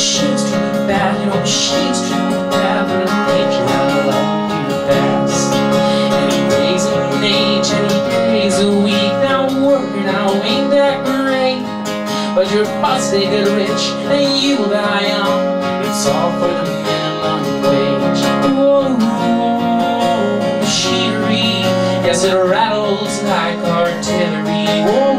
machines treat me bad, you know machines treat me bad, but in nature I love you best. And he pays an age and he pays a week. Now working out ain't that great, but your boss they get rich and you die young. It's all for the minimum wage. Whoa, machinery, yes it rattles like artillery. Whoa,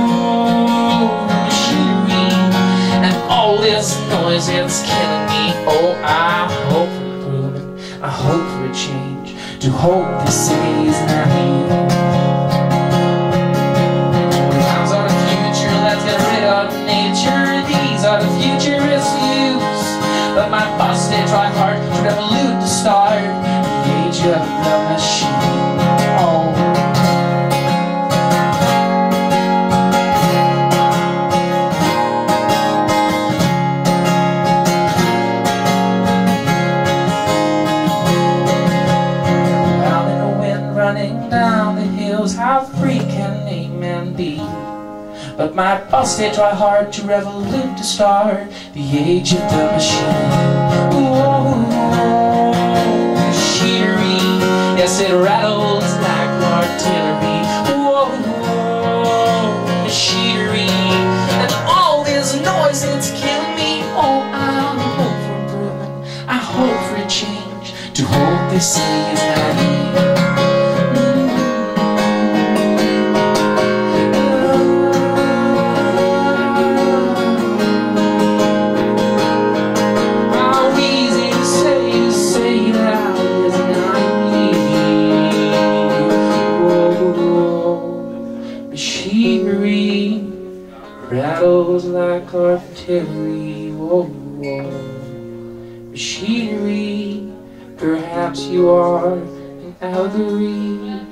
machinery, and all this noise it's killing me. Oh, I hope for improvement, I hope for a change, to hope this city is not here. Times are the future, let's get rid of nature. These are the futurist views, but my boss they try hard to revolute the start, the age of the machine. Oh, out in the wind running down the hills, how free can a man be? But my boss they try hard to revolute the start, the age of the machine. Whoa, machinery, yes it rattles like artillery. Whoa, machinery, and all this noise it's killing me. Oh, I hope for improvement, I hope for a change, to hope this city is not here. Machinery rattles like artillery. Whoa, whoa. Machinery, perhaps you are an allegory.